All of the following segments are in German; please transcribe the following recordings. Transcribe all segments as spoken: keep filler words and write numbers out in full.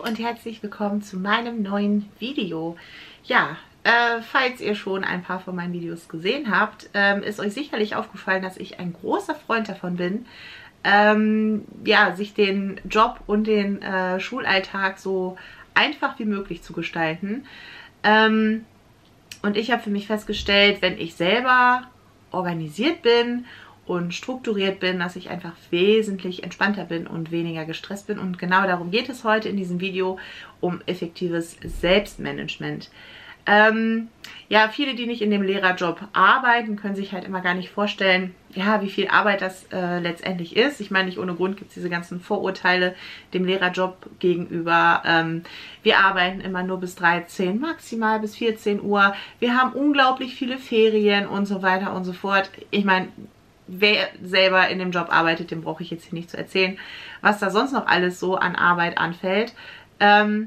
und herzlich willkommen zu meinem neuen Video. Ja, äh, falls ihr schon ein paar von meinen Videos gesehen habt, ähm, ist euch sicherlich aufgefallen, dass ich ein großer Freund davon bin, ähm, ja, sich den Job und den äh, Schulalltag so einfach wie möglich zu gestalten. Ähm, und ich habe für mich festgestellt, wenn ich selber organisiert bin und strukturiert bin, dass ich einfach wesentlich entspannter bin und weniger gestresst bin. Und genau darum geht es heute in diesem Video, um effektives Selbstmanagement. Ähm, ja, viele, die nicht in dem Lehrerjob arbeiten, können sich halt immer gar nicht vorstellen, ja, wie viel Arbeit das äh, letztendlich ist. Ich meine, nicht ohne Grund gibt es diese ganzen Vorurteile dem Lehrerjob gegenüber. Ähm, wir arbeiten immer nur bis dreizehn, maximal bis vierzehn Uhr. Wir haben unglaublich viele Ferien und so weiter und so fort. Ich meine, wer selber in dem Job arbeitet, dem brauche ich jetzt hier nicht zu erzählen, was da sonst noch alles so an Arbeit anfällt. Ähm,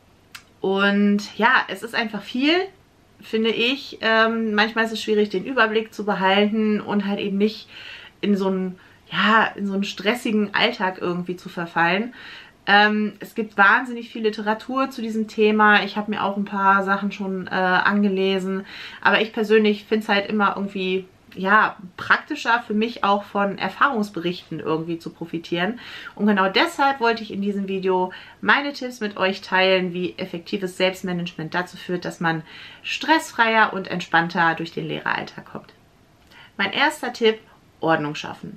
und ja, es ist einfach viel, finde ich. Ähm, manchmal ist es schwierig, den Überblick zu behalten und halt eben nicht in so einen, ja, in so einen stressigen Alltag irgendwie zu verfallen. Ähm, es gibt wahnsinnig viel Literatur zu diesem Thema. Ich habe mir auch ein paar Sachen schon äh, angelesen. Aber ich persönlich finde es halt immer irgendwie, ja, praktischer für mich auch von Erfahrungsberichten irgendwie zu profitieren. Und genau deshalb wollte ich in diesem Video meine Tipps mit euch teilen, wie effektives Selbstmanagement dazu führt, dass man stressfreier und entspannter durch den Lehreralltag kommt. Mein erster Tipp: Ordnung schaffen.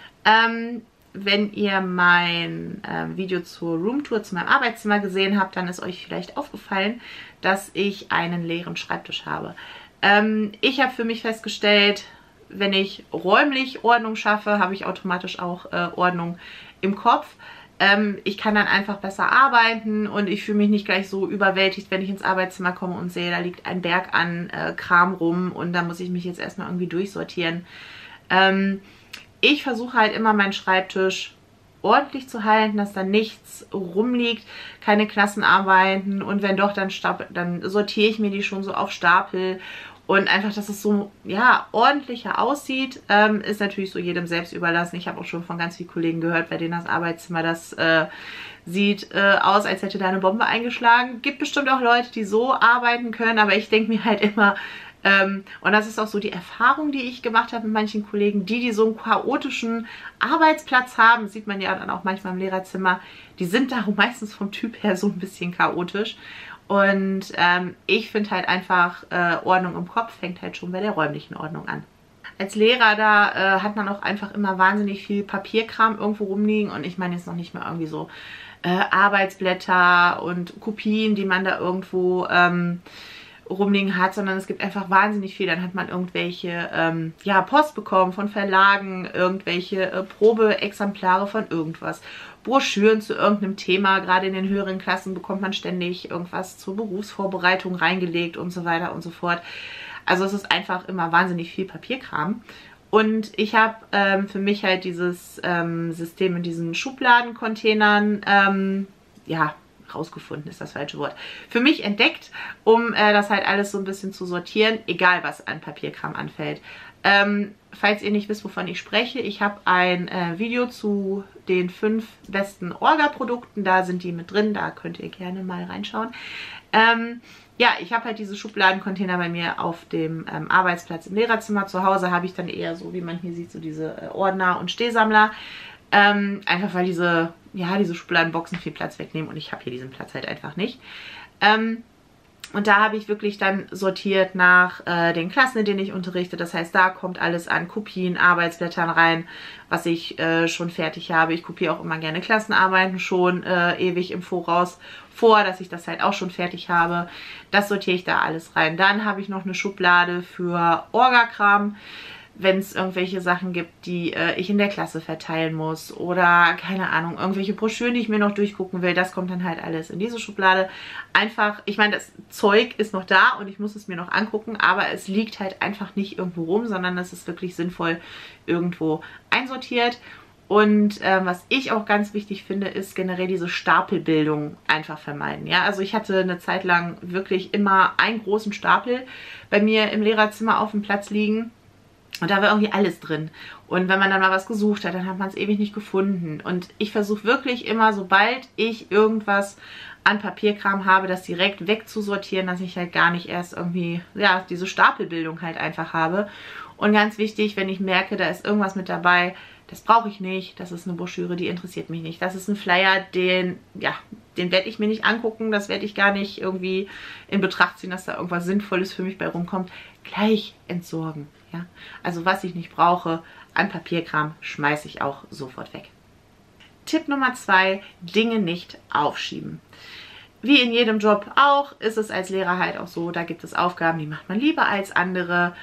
Ähm, wenn ihr mein äh, Video zur Roomtour zu meinem Arbeitszimmer gesehen habt, dann ist euch vielleicht aufgefallen, dass ich einen leeren Schreibtisch habe. Ähm, ich habe für mich festgestellt, wenn ich räumlich Ordnung schaffe, habe ich automatisch auch äh, Ordnung im Kopf. Ähm, ich kann dann einfach besser arbeiten und ich fühle mich nicht gleich so überwältigt, wenn ich ins Arbeitszimmer komme und sehe, da liegt ein Berg an äh, Kram rum und da muss ich mich jetzt erstmal irgendwie durchsortieren. Ähm, ich versuche halt immer, meinen Schreibtisch ordentlich zu halten, dass da nichts rumliegt, keine Klassenarbeiten, und wenn doch, dann, dann sortiere ich mir die schon so auf Stapel. Und einfach, dass es so, ja, ordentlicher aussieht, ähm, ist natürlich so jedem selbst überlassen. Ich habe auch schon von ganz vielen Kollegen gehört, bei denen das Arbeitszimmer, das äh, sieht äh, aus, als hätte da eine Bombe eingeschlagen. Gibt bestimmt auch Leute, die so arbeiten können, aber ich denke mir halt immer, ähm, und das ist auch so die Erfahrung, die ich gemacht habe mit manchen Kollegen, die, die so einen chaotischen Arbeitsplatz haben, sieht man ja dann auch manchmal im Lehrerzimmer, die sind darum meistens vom Typ her so ein bisschen chaotisch. Und ähm, ich finde halt einfach, äh, Ordnung im Kopf fängt halt schon bei der räumlichen Ordnung an. Als Lehrer, da äh, hat man auch einfach immer wahnsinnig viel Papierkram irgendwo rumliegen. Und ich meine jetzt noch nicht mal irgendwie so äh, Arbeitsblätter und Kopien, die man da irgendwo ähm, rumliegen hat, sondern es gibt einfach wahnsinnig viel. Dann hat man irgendwelche ähm, ja, Post bekommen von Verlagen, irgendwelche äh, Probeexemplare von irgendwas, Broschüren zu irgendeinem Thema. Gerade in den höheren Klassen bekommt man ständig irgendwas zur Berufsvorbereitung reingelegt und so weiter und so fort. Also es ist einfach immer wahnsinnig viel Papierkram. Und ich habe ähm, für mich halt dieses ähm, System in diesen Schubladencontainern, ähm, ja, rausgefunden ist das falsche Wort, für mich entdeckt, um äh, das halt alles so ein bisschen zu sortieren, egal was an Papierkram anfällt. Ähm, falls ihr nicht wisst, wovon ich spreche, ich habe ein äh, Video zu den fünf besten Orga-Produkten, da sind die mit drin, da könnt ihr gerne mal reinschauen. Ähm, ja, ich habe halt diese Schubladencontainer bei mir auf dem ähm, Arbeitsplatz im Lehrerzimmer. Zu Hause habe ich dann eher so, wie man hier sieht, so diese äh, Ordner und Stehsammler. Ähm, einfach weil diese, ja, diese Schubladenboxen viel Platz wegnehmen und ich habe hier diesen Platz halt einfach nicht. Ähm, und da habe ich wirklich dann sortiert nach äh, den Klassen, in denen ich unterrichte. Das heißt, da kommt alles an Kopien, Arbeitsblättern rein, was ich äh, schon fertig habe. Ich kopiere auch immer gerne Klassenarbeiten schon äh, ewig im Voraus vor, dass ich das halt auch schon fertig habe. Das sortiere ich da alles rein. Dann habe ich noch eine Schublade für Orga-Kram, wenn es irgendwelche Sachen gibt, die äh, ich in der Klasse verteilen muss oder, keine Ahnung, irgendwelche Broschüren, die ich mir noch durchgucken will, das kommt dann halt alles in diese Schublade. Einfach, ich meine, das Zeug ist noch da und ich muss es mir noch angucken, aber es liegt halt einfach nicht irgendwo rum, sondern es ist wirklich sinnvoll irgendwo einsortiert. Und äh, was ich auch ganz wichtig finde, ist generell diese Stapelbildung einfach vermeiden. Ja, also ich hatte eine Zeit lang wirklich immer einen großen Stapel bei mir im Lehrerzimmer auf dem Platz liegen. Und da war irgendwie alles drin. Und wenn man dann mal was gesucht hat, dann hat man es ewig nicht gefunden. Und ich versuche wirklich immer, sobald ich irgendwas an Papierkram habe, das direkt wegzusortieren, dass ich halt gar nicht erst irgendwie, ja, diese Stapelbildung halt einfach habe. Und ganz wichtig, wenn ich merke, da ist irgendwas mit dabei, das brauche ich nicht, das ist eine Broschüre, die interessiert mich nicht. Das ist ein Flyer, den, ja, den werde ich mir nicht angucken, das werde ich gar nicht irgendwie in Betracht ziehen, dass da irgendwas Sinnvolles für mich bei rumkommt. Gleich entsorgen. Ja? Also was ich nicht brauche an Papierkram, schmeiße ich auch sofort weg. Tipp Nummer zwei, Dinge nicht aufschieben. Wie in jedem Job auch, ist es als Lehrer halt auch so, da gibt es Aufgaben, die macht man lieber als andere.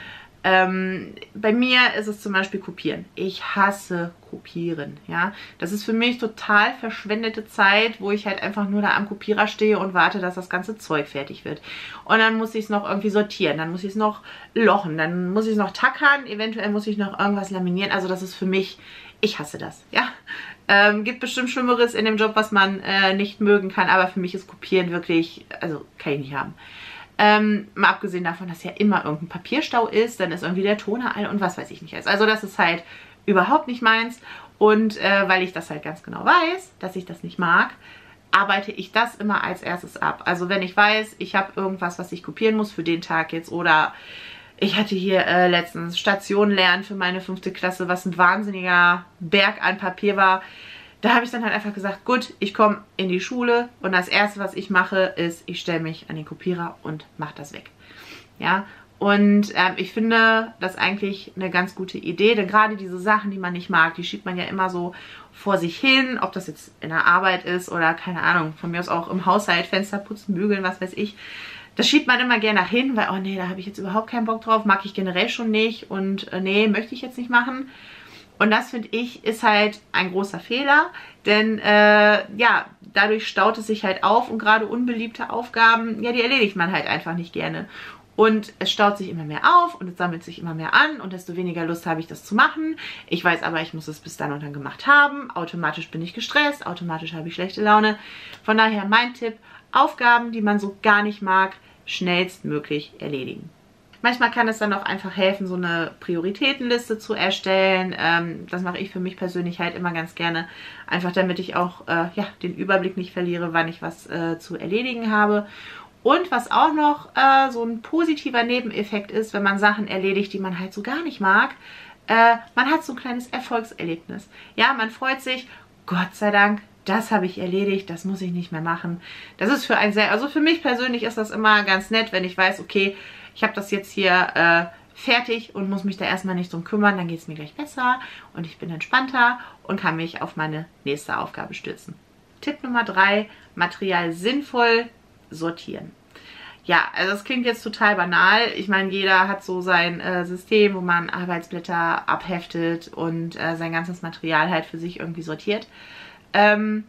Ähm, bei mir ist es zum Beispiel Kopieren. Ich hasse Kopieren, ja. Das ist für mich total verschwendete Zeit, wo ich halt einfach nur da am Kopierer stehe und warte, dass das ganze Zeug fertig wird. Und dann muss ich es noch irgendwie sortieren, dann muss ich es noch lochen, dann muss ich es noch tackern, eventuell muss ich noch irgendwas laminieren. Also das ist für mich, ich hasse das, ja. Ähm, gibt bestimmt Schlimmeres in dem Job, was man äh, nicht mögen kann, aber für mich ist Kopieren wirklich, also kann ich nicht haben. Ähm, mal abgesehen davon, dass ja immer irgendein Papierstau ist, dann ist irgendwie der Toner all und was weiß ich nicht. Also das ist halt überhaupt nicht meins. Und äh, weil ich das halt ganz genau weiß, dass ich das nicht mag, arbeite ich das immer als erstes ab. Also wenn ich weiß, ich habe irgendwas, was ich kopieren muss für den Tag jetzt, oder ich hatte hier äh, letztens Station lernen für meine fünfte Klasse, was ein wahnsinniger Berg an Papier war. Da habe ich dann halt einfach gesagt, gut, ich komme in die Schule und das Erste, was ich mache, ist, ich stelle mich an den Kopierer und mache das weg. Ja, und ähm, ich finde das eigentlich eine ganz gute Idee, denn gerade diese Sachen, die man nicht mag, die schiebt man ja immer so vor sich hin, ob das jetzt in der Arbeit ist oder, keine Ahnung, von mir aus auch im Haushalt, Fenster putzen, bügeln, was weiß ich. Das schiebt man immer gerne nach hin, weil, oh nee, da habe ich jetzt überhaupt keinen Bock drauf, mag ich generell schon nicht und äh, nee, möchte ich jetzt nicht machen. Und das, finde ich, ist halt ein großer Fehler, denn äh, ja, dadurch staut es sich halt auf und gerade unbeliebte Aufgaben, ja, die erledigt man halt einfach nicht gerne. Und es staut sich immer mehr auf und es sammelt sich immer mehr an und desto weniger Lust habe ich, das zu machen. Ich weiß aber, ich muss es bis dann und dann gemacht haben. Automatisch bin ich gestresst, automatisch habe ich schlechte Laune. Von daher mein Tipp, Aufgaben, die man so gar nicht mag, schnellstmöglich erledigen. Manchmal kann es dann auch einfach helfen, so eine Prioritätenliste zu erstellen. Ähm, das mache ich für mich persönlich halt immer ganz gerne. Einfach damit ich auch äh, ja, den Überblick nicht verliere, wann ich was äh, zu erledigen habe. Und was auch noch äh, so ein positiver Nebeneffekt ist, wenn man Sachen erledigt, die man halt so gar nicht mag. Äh, man hat so ein kleines Erfolgserlebnis. Ja, man freut sich, Gott sei Dank, das habe ich erledigt, das muss ich nicht mehr machen. Das ist für einen sehr, also für mich persönlich ist das immer ganz nett, wenn ich weiß, okay, ich habe das jetzt hier äh, fertig und muss mich da erstmal nicht drum kümmern, dann geht es mir gleich besser und ich bin entspannter und kann mich auf meine nächste Aufgabe stürzen. Tipp Nummer drei, Material sinnvoll sortieren. Ja, also das klingt jetzt total banal. Ich meine, jeder hat so sein äh, System, wo man Arbeitsblätter abheftet und äh, sein ganzes Material halt für sich irgendwie sortiert. Ähm,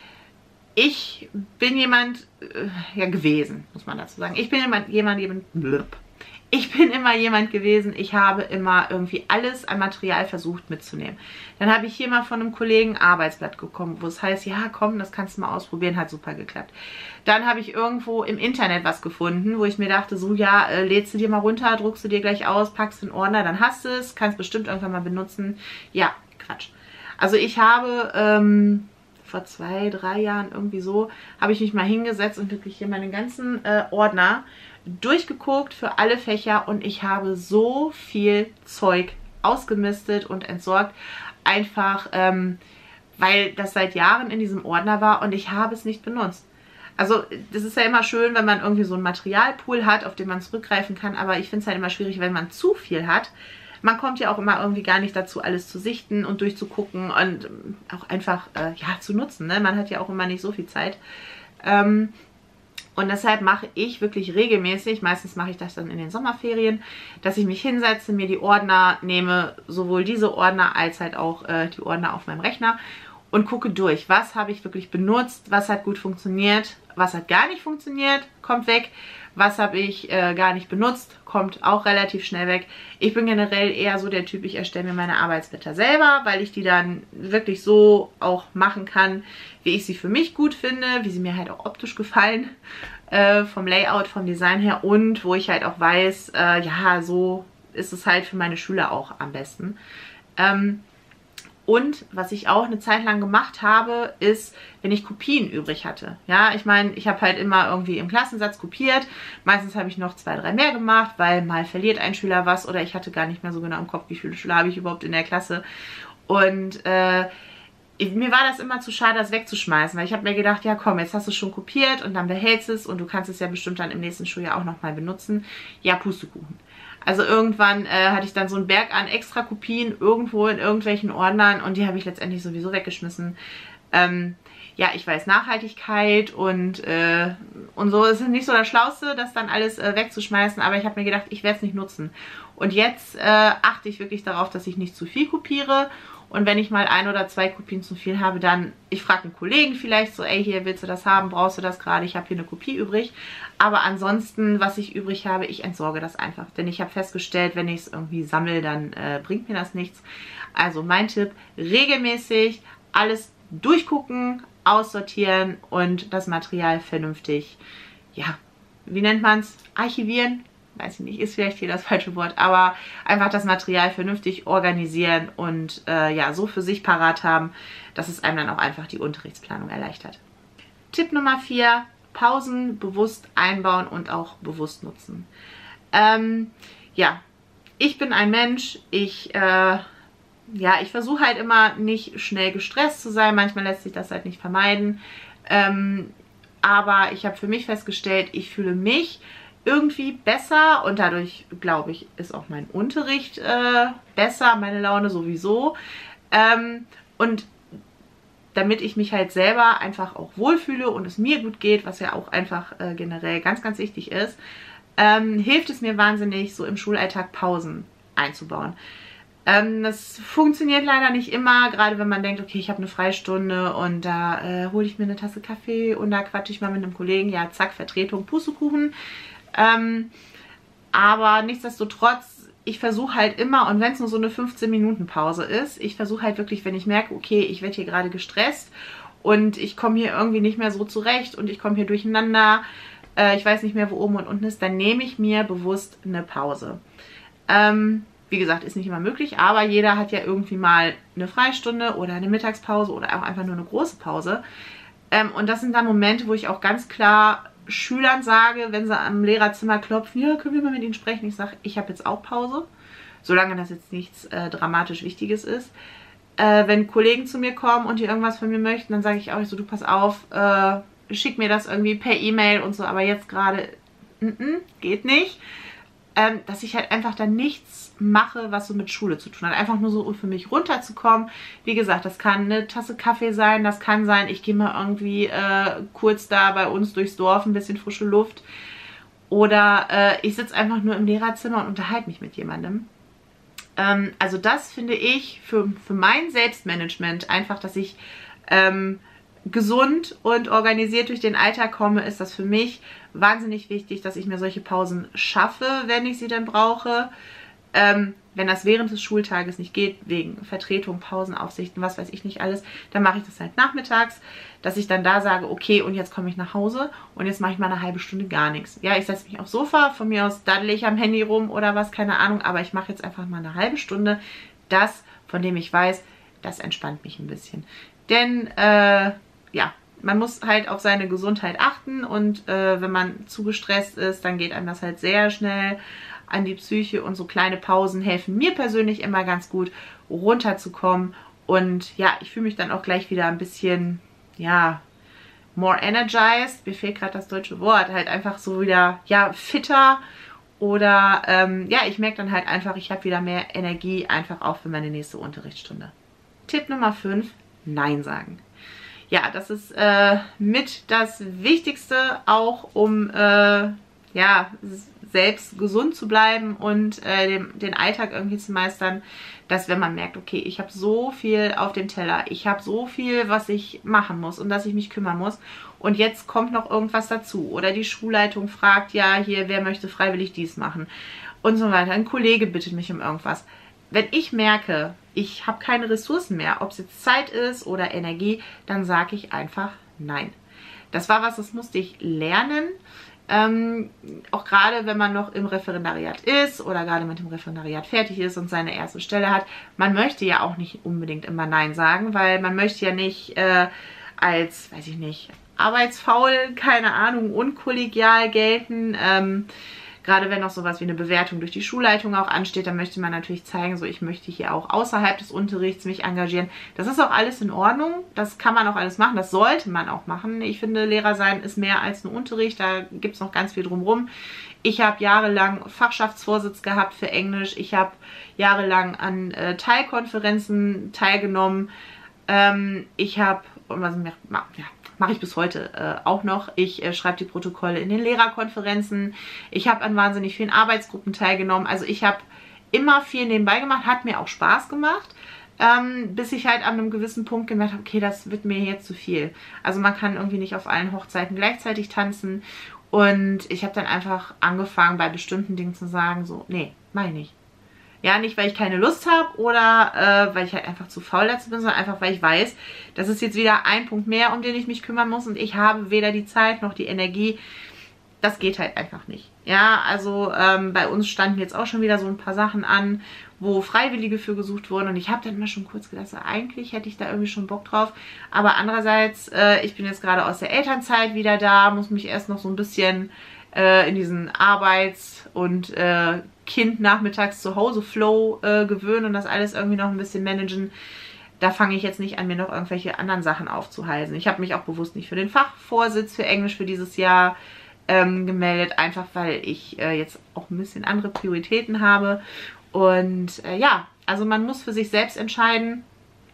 ich bin jemand, äh, ja gewesen, muss man dazu sagen. Ich bin jemand, jemand, jemand, blub. Ich bin immer jemand gewesen, ich habe immer irgendwie alles an Material versucht mitzunehmen. Dann habe ich hier mal von einem Kollegen ein Arbeitsblatt bekommen, wo es heißt, ja komm, das kannst du mal ausprobieren, hat super geklappt. Dann habe ich irgendwo im Internet was gefunden, wo ich mir dachte, so ja, äh, lädst du dir mal runter, druckst du dir gleich aus, packst in Ordner, dann hast du es, kannst bestimmt irgendwann mal benutzen. Ja, Quatsch. Also ich habe ähm, vor zwei, drei Jahren irgendwie so, habe ich mich mal hingesetzt und wirklich hier meine ganzen äh, Ordner durchgeguckt für alle Fächer und ich habe so viel Zeug ausgemistet und entsorgt, einfach ähm, weil das seit Jahren in diesem Ordner war und ich habe es nicht benutzt. Also das ist ja immer schön, wenn man irgendwie so einen Materialpool hat, auf den man zurückgreifen kann, aber ich finde es halt immer schwierig, wenn man zu viel hat. Man kommt ja auch immer irgendwie gar nicht dazu, alles zu sichten und durchzugucken und auch einfach äh, ja, zu nutzen. Ne? Man hat ja auch immer nicht so viel Zeit. Ähm, Und deshalb mache ich wirklich regelmäßig, meistens mache ich das dann in den Sommerferien, dass ich mich hinsetze, mir die Ordner nehme, sowohl diese Ordner als halt auch äh, die Ordner auf meinem Rechner und gucke durch, was habe ich wirklich benutzt, was hat gut funktioniert, was hat gar nicht funktioniert, kommt weg, was habe ich äh, gar nicht benutzt, kommt auch relativ schnell weg. Ich bin generell eher so der Typ, ich erstelle mir meine Arbeitsblätter selber, weil ich die dann wirklich so auch machen kann, wie ich sie für mich gut finde, wie sie mir halt auch optisch gefallen, äh, vom Layout, vom Design her und wo ich halt auch weiß, äh, ja, so ist es halt für meine Schüler auch am besten. Ähm, Und was ich auch eine Zeit lang gemacht habe, ist, wenn ich Kopien übrig hatte. Ja, ich meine, ich habe halt immer irgendwie im Klassensatz kopiert. Meistens habe ich noch zwei, drei mehr gemacht, weil mal verliert ein Schüler was oder ich hatte gar nicht mehr so genau im Kopf, wie viele Schüler habe ich überhaupt in der Klasse. Und äh, mir war das immer zu schade, das wegzuschmeißen, weil ich habe mir gedacht, ja komm, jetzt hast du es schon kopiert und dann behältst es und du kannst es ja bestimmt dann im nächsten Schuljahr auch nochmal benutzen. Ja, Pustekuchen. Also irgendwann äh, hatte ich dann so einen Berg an extra Kopien irgendwo in irgendwelchen Ordnern und die habe ich letztendlich sowieso weggeschmissen. Ähm, ja, ich weiß, Nachhaltigkeit und, äh, und so ist nicht so das Schlauste, das dann alles äh, wegzuschmeißen, aber ich habe mir gedacht, ich werde es nicht nutzen. Und jetzt äh, achte ich wirklich darauf, dass ich nicht zu viel kopiere. Und wenn ich mal ein oder zwei Kopien zu viel habe, dann, ich frage einen Kollegen vielleicht so, ey, hier, willst du das haben, brauchst du das gerade, ich habe hier eine Kopie übrig. Aber ansonsten, was ich übrig habe, ich entsorge das einfach. Denn ich habe festgestellt, wenn ich es irgendwie sammle, dann äh, bringt mir das nichts. Also mein Tipp, regelmäßig alles durchgucken, aussortieren und das Material vernünftig, ja, wie nennt man es, archivieren? Weiß ich nicht, ist vielleicht hier das falsche Wort, aber einfach das Material vernünftig organisieren und äh, ja, so für sich parat haben, dass es einem dann auch einfach die Unterrichtsplanung erleichtert. Tipp Nummer vier, Pausen bewusst einbauen und auch bewusst nutzen. Ähm, ja, ich bin ein Mensch, ich, äh, ja, ich versuche halt immer nicht schnell gestresst zu sein, manchmal lässt sich das halt nicht vermeiden, ähm, aber ich habe für mich festgestellt, ich fühle mich irgendwie besser und dadurch, glaube ich, ist auch mein Unterricht äh, besser, meine Laune sowieso. Ähm, und damit ich mich halt selber einfach auch wohlfühle und es mir gut geht, was ja auch einfach äh, generell ganz, ganz wichtig ist, ähm, hilft es mir wahnsinnig, so im Schulalltag Pausen einzubauen. Ähm, das funktioniert leider nicht immer, gerade wenn man denkt, okay, ich habe eine Freistunde und da äh, hole ich mir eine Tasse Kaffee und da quatsche ich mal mit einem Kollegen, ja zack, Vertretung, Pustekuchen. Ähm, aber nichtsdestotrotz, ich versuche halt immer, und wenn es nur so eine fünfzehn Minuten Pause ist, ich versuche halt wirklich, wenn ich merke, okay, ich werde hier gerade gestresst und ich komme hier irgendwie nicht mehr so zurecht und ich komme hier durcheinander, äh, ich weiß nicht mehr, wo oben und unten ist, dann nehme ich mir bewusst eine Pause. Ähm, wie gesagt, ist nicht immer möglich, aber jeder hat ja irgendwie mal eine Freistunde oder eine Mittagspause oder auch einfach nur eine große Pause. Ähm, und das sind dann Momente, wo ich auch ganz klar Schülern sage, wenn sie am Lehrerzimmer klopfen, ja, können wir mal mit ihnen sprechen? Ich sage, ich habe jetzt auch Pause, solange das jetzt nichts äh, dramatisch Wichtiges ist. Äh, wenn Kollegen zu mir kommen und die irgendwas von mir möchten, dann sage ich auch so, du pass auf, äh, schick mir das irgendwie per E-Mail und so, aber jetzt gerade, n -n, geht nicht. Ähm, dass ich halt einfach dann nichts mache, was so mit Schule zu tun hat. Einfach nur so, um für mich runterzukommen. Wie gesagt, das kann eine Tasse Kaffee sein, das kann sein, ich gehe mal irgendwie äh, kurz da bei uns durchs Dorf, ein bisschen frische Luft. Oder äh, ich sitze einfach nur im Lehrerzimmer und unterhalte mich mit jemandem. Ähm, also das finde ich für, für mein Selbstmanagement einfach, dass ich ähm, gesund und organisiert durch den Alltag komme, ist das für mich wahnsinnig wichtig, dass ich mir solche Pausen schaffe, wenn ich sie denn brauche. Ähm, wenn das während des Schultages nicht geht, wegen Vertretung, Pausenaufsichten, was weiß ich nicht alles, dann mache ich das halt nachmittags, dass ich dann da sage, okay, und jetzt komme ich nach Hause und jetzt mache ich mal eine halbe Stunde gar nichts. Ja, ich setze mich aufs Sofa, von mir aus daddel ich am Handy rum oder was, keine Ahnung, aber ich mache jetzt einfach mal eine halbe Stunde das, von dem ich weiß, das entspannt mich ein bisschen. Denn, äh, ja, man muss halt auf seine Gesundheit achten und äh, wenn man zu gestresst ist, dann geht einem das halt sehr schnell an die Psyche und so kleine Pausen helfen mir persönlich immer ganz gut, runterzukommen und ja, ich fühle mich dann auch gleich wieder ein bisschen, ja, more energized, mir fehlt gerade das deutsche Wort, halt einfach so wieder, ja, fitter oder ähm, ja, ich merke dann halt einfach, ich habe wieder mehr Energie, einfach auch für meine nächste Unterrichtsstunde. Tipp Nummer fünf, Nein sagen. Ja, das ist äh, mit das Wichtigste auch, um äh, ja, selbst gesund zu bleiben und äh, den, den Alltag irgendwie zu meistern, dass wenn man merkt, okay, ich habe so viel auf dem Teller, ich habe so viel, was ich machen muss und dass ich mich kümmern muss und jetzt kommt noch irgendwas dazu oder die Schulleitung fragt, ja, hier, wer möchte freiwillig dies machen und so weiter, ein Kollege bittet mich um irgendwas. Wenn ich merke, ich habe keine Ressourcen mehr, ob es jetzt Zeit ist oder Energie, dann sage ich einfach nein. Das war was, das musste ich lernen. Ähm, auch gerade, wenn man noch im Referendariat ist oder gerade mit dem Referendariat fertig ist und seine erste Stelle hat. Man möchte ja auch nicht unbedingt immer Nein sagen, weil man möchte ja nicht äh, als, weiß ich nicht, arbeitsfaul, keine Ahnung, unkollegial gelten. Ähm, Gerade wenn noch sowas wie eine Bewertung durch die Schulleitung auch ansteht, dann möchte man natürlich zeigen, so ich möchte hier auch außerhalb des Unterrichts mich engagieren. Das ist auch alles in Ordnung, das kann man auch alles machen, das sollte man auch machen. Ich finde, Lehrer sein ist mehr als ein Unterricht, da gibt es noch ganz viel drumherum. Ich habe jahrelang Fachschaftsvorsitz gehabt für Englisch, ich habe jahrelang an äh, Teilkonferenzen teilgenommen, ähm, ich habe, und was mir, ja, mache ich bis heute äh, auch noch. Ich äh, schreibe die Protokolle in den Lehrerkonferenzen. Ich habe an wahnsinnig vielen Arbeitsgruppen teilgenommen. Also ich habe immer viel nebenbei gemacht, hat mir auch Spaß gemacht, ähm, bis ich halt an einem gewissen Punkt gemerkt habe, okay, das wird mir jetzt zu viel. Also man kann irgendwie nicht auf allen Hochzeiten gleichzeitig tanzen. Und ich habe dann einfach angefangen, bei bestimmten Dingen zu sagen, so, nee, mach ich nicht. Ja, nicht, weil ich keine Lust habe oder äh, weil ich halt einfach zu faul dazu bin, sondern einfach, weil ich weiß, das ist jetzt wieder ein Punkt mehr, um den ich mich kümmern muss und ich habe weder die Zeit noch die Energie. Das geht halt einfach nicht. Ja, also ähm, bei uns standen jetzt auch schon wieder so ein paar Sachen an, wo Freiwillige für gesucht wurden und ich habe dann mal schon kurz gedacht, so, eigentlich hätte ich da irgendwie schon Bock drauf. Aber andererseits, äh, ich bin jetzt gerade aus der Elternzeit wieder da, muss mich erst noch so ein bisschen äh, in diesen Arbeits- und äh, Kind nachmittags zu Hause Flow äh, gewöhnen und das alles irgendwie noch ein bisschen managen. Da fange ich jetzt nicht an, mir noch irgendwelche anderen Sachen aufzuhalsen. Ich habe mich auch bewusst nicht für den Fachvorsitz für Englisch für dieses Jahr ähm, gemeldet, einfach weil ich äh, jetzt auch ein bisschen andere Prioritäten habe. Und äh, ja, also man muss für sich selbst entscheiden,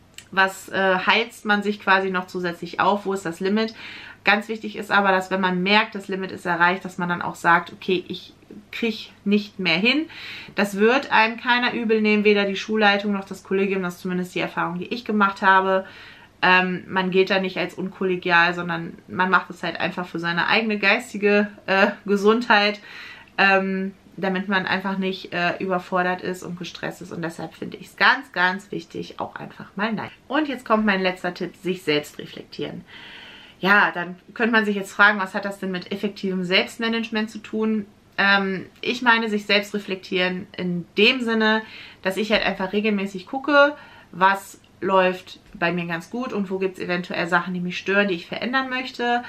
was äh, heizt man sich quasi noch zusätzlich auf, wo ist das Limit. Ganz wichtig ist aber, dass wenn man merkt, das Limit ist erreicht, dass man dann auch sagt, okay, ich kriege nicht mehr hin. Das wird einem keiner übel nehmen, weder die Schulleitung noch das Kollegium, das ist zumindest die Erfahrung, die ich gemacht habe. Ähm, man geht da nicht als unkollegial, sondern man macht es halt einfach für seine eigene geistige äh, Gesundheit, ähm, damit man einfach nicht äh, überfordert ist und gestresst ist. Und deshalb finde ich es ganz, ganz wichtig, auch einfach mal nein. Und jetzt kommt mein letzter Tipp, sich selbst reflektieren. Ja, dann könnte man sich jetzt fragen, was hat das denn mit effektivem Selbstmanagement zu tun? Ähm, ich meine, sich selbst reflektieren in dem Sinne, dass ich halt einfach regelmäßig gucke, was läuft bei mir ganz gut und wo gibt es eventuell Sachen, die mich stören, die ich verändern möchte,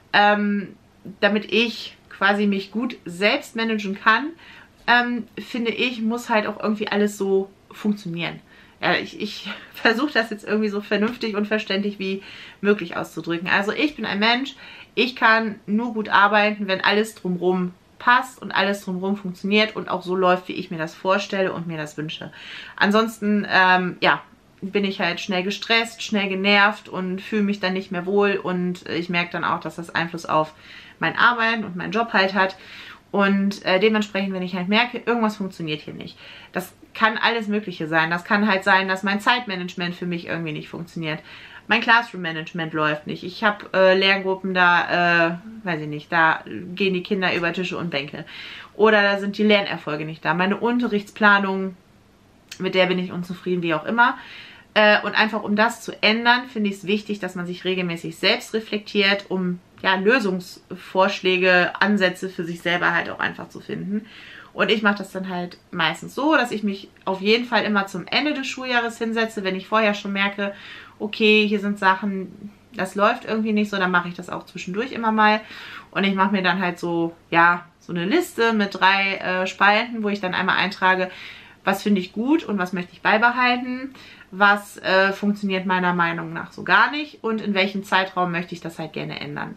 ähm, damit ich quasi mich gut selbst managen kann, ähm, finde ich, muss halt auch irgendwie alles so funktionieren. Ja, ich, ich versuche das jetzt irgendwie so vernünftig und verständlich wie möglich auszudrücken. Also ich bin ein Mensch, ich kann nur gut arbeiten, wenn alles drumherum passt und alles drumherum funktioniert und auch so läuft, wie ich mir das vorstelle und mir das wünsche. Ansonsten, ähm, ja, bin ich halt schnell gestresst, schnell genervt und fühle mich dann nicht mehr wohl und ich merke dann auch, dass das Einfluss auf mein Arbeiten und meinen Job halt hat. Und äh, dementsprechend, wenn ich halt merke, irgendwas funktioniert hier nicht. Das kann alles Mögliche sein. Das kann halt sein, dass mein Zeitmanagement für mich irgendwie nicht funktioniert. Mein Classroom-Management läuft nicht. Ich habe äh, Lerngruppen, da, äh, weiß ich nicht, da gehen die Kinder über Tische und Bänke. Oder da sind die Lernerfolge nicht da. Meine Unterrichtsplanung, mit der bin ich unzufrieden, wie auch immer. Äh, und einfach um das zu ändern, finde ich es wichtig, dass man sich regelmäßig selbst reflektiert, um ja, Lösungsvorschläge, Ansätze für sich selber halt auch einfach zu finden. Und ich mache das dann halt meistens so, dass ich mich auf jeden Fall immer zum Ende des Schuljahres hinsetze, wenn ich vorher schon merke, okay, hier sind Sachen, das läuft irgendwie nicht so, dann mache ich das auch zwischendurch immer mal. Und ich mache mir dann halt so, ja, so eine Liste mit drei äh, Spalten, wo ich dann einmal eintrage, was finde ich gut und was möchte ich beibehalten, was äh, funktioniert meiner Meinung nach so gar nicht und in welchem Zeitraum möchte ich das halt gerne ändern.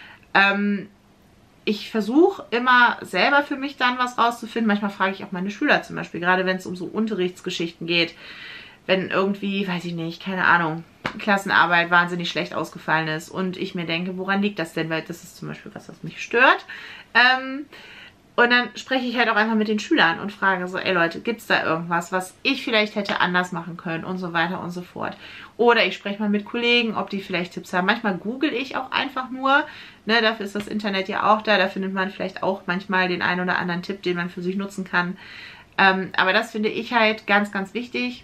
Ähm, ich versuche immer selber für mich dann was rauszufinden. Manchmal frage ich auch meine Schüler zum Beispiel, gerade wenn es um so Unterrichtsgeschichten geht, wenn irgendwie, weiß ich nicht, keine Ahnung, Klassenarbeit wahnsinnig schlecht ausgefallen ist und ich mir denke, woran liegt das denn? Weil das ist zum Beispiel was, was mich stört. Ähm, Und dann spreche ich halt auch einfach mit den Schülern und frage so, ey Leute, gibt es da irgendwas, was ich vielleicht hätte anders machen können und so weiter und so fort. Oder ich spreche mal mit Kollegen, ob die vielleicht Tipps haben. Manchmal google ich auch einfach nur, ne, dafür ist das Internet ja auch da, da findet man vielleicht auch manchmal den einen oder anderen Tipp, den man für sich nutzen kann. Ähm, aber das finde ich halt ganz, ganz wichtig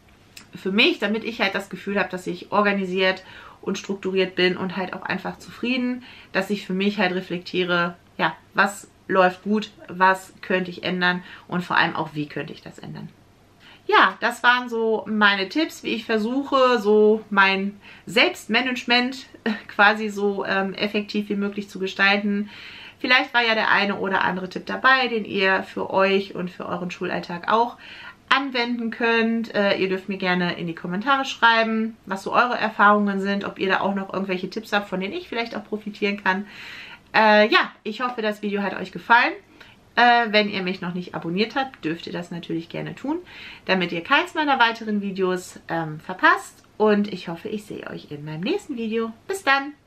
für mich, damit ich halt das Gefühl habe, dass ich organisiert und strukturiert bin und halt auch einfach zufrieden, dass ich für mich halt reflektiere, ja, was läuft gut, was könnte ich ändern und vor allem auch, wie könnte ich das ändern. Ja, das waren so meine Tipps, wie ich versuche, so mein Selbstmanagement quasi so ähm, effektiv wie möglich zu gestalten. Vielleicht war ja der eine oder andere Tipp dabei, den ihr für euch und für euren Schulalltag auch anwenden könnt. Äh, ihr dürft mir gerne in die Kommentare schreiben, was so eure Erfahrungen sind, ob ihr da auch noch irgendwelche Tipps habt, von denen ich vielleicht auch profitieren kann. Äh, ja, ich hoffe, das Video hat euch gefallen. Äh, wenn ihr mich noch nicht abonniert habt, dürft ihr das natürlich gerne tun, damit ihr keins meiner weiteren Videos ähm, verpasst. Und ich hoffe, ich sehe euch in meinem nächsten Video. Bis dann!